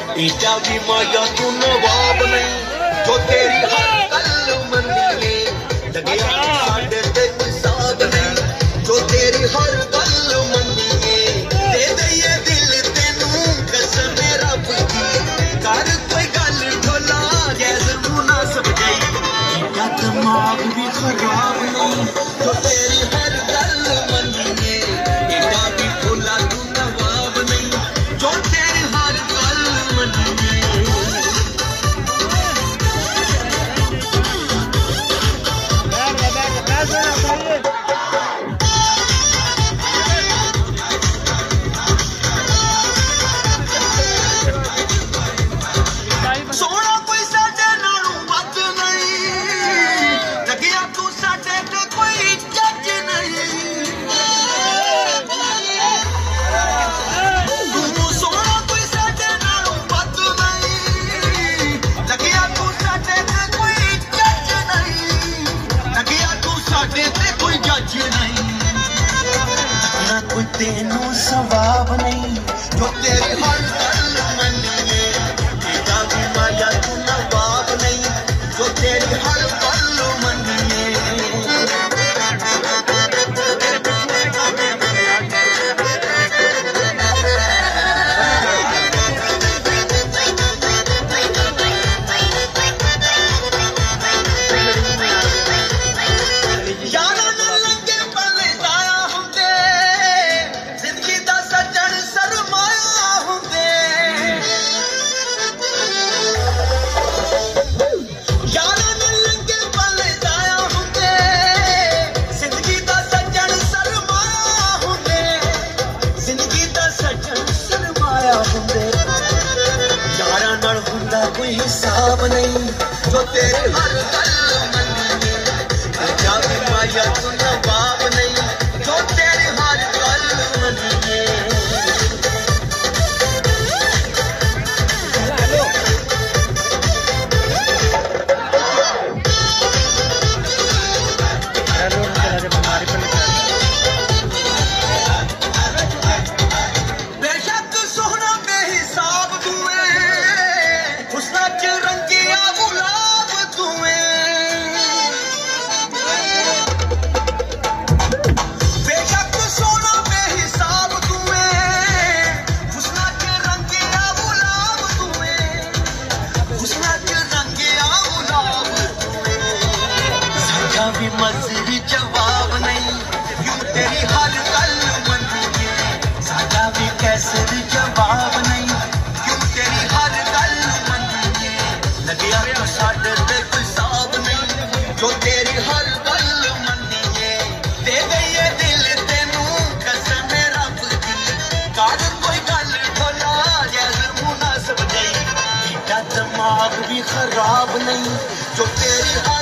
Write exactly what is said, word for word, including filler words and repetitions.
ईटा भी माया तू नवाब नहीं जो तेरी हर गल मन्निए लगे साडे ते कोई साब नहीं जो तेरी हर गल मन्निए दे दईए दिल तेनू कसम रब दी कर कोई गल ढोला जैस मुनासिब गई ईटा दिमाग भी खराब नहीं जो तेरी हर गल मन्निए ईटा भी भोला तू नवाब नहीं जो तेरी हर गल मन्निए तेनू सवाब नहीं जो तेरी हर गल मन्निए ईटा भी माया तू नवाब नहीं जो तेरी हर गल मन्निए कोई हिसाब नहीं जो तेरी हर गल मन्निए ईटा भी माया तू नवाब नहीं जो तेरी हर गल मन्निए भी मजरी जवाब नहीं यूं तेरी हर गल मन्निए साडा भी कैसर जवाब नहीं यूं तेरी हर गल मन्निए लगिया तो साडे ते कोई साब नहीं जो तेरी हर गल मन्निए दे दईए दिल तेनू कसम रब दी कर कोई गल ढोला जैस मुनासिब गई ईटा दिमाग भी खराब नहीं जो तेरी